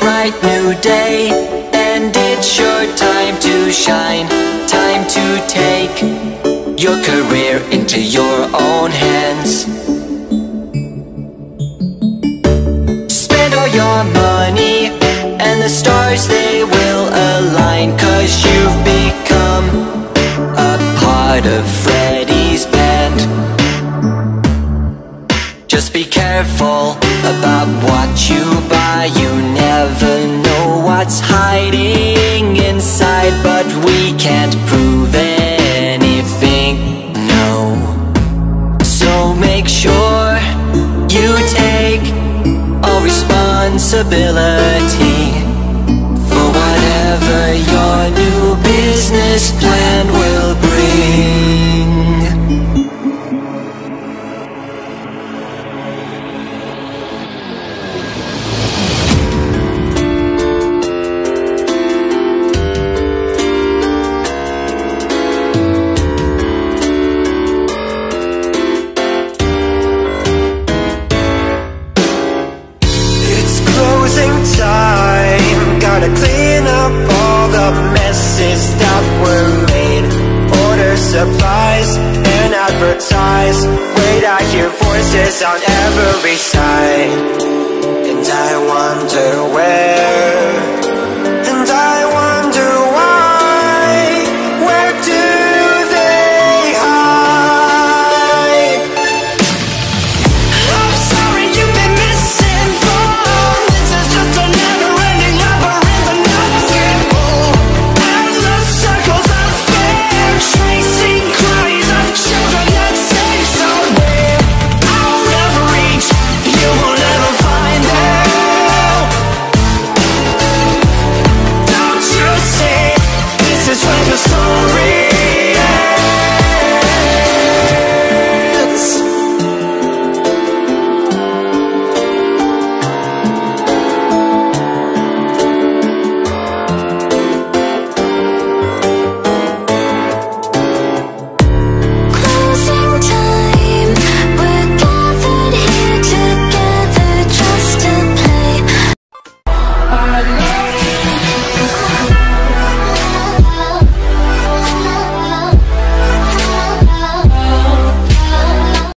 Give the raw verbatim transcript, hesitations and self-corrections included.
bright new day, and it's your time to shine. Time to take your career into your own hands. Spend all your money and the stars, they will align, 'cause you've become a part of Freddy's band. Just be careful about what you buy. You never know what's hiding inside, but we can't prove anything, no. So make sure you take all responsibility for whatever your new business plan will bring. Time, gotta clean up all the messes that were made. Order supplies and advertise. Wait, I hear voices on every side, and I wonder where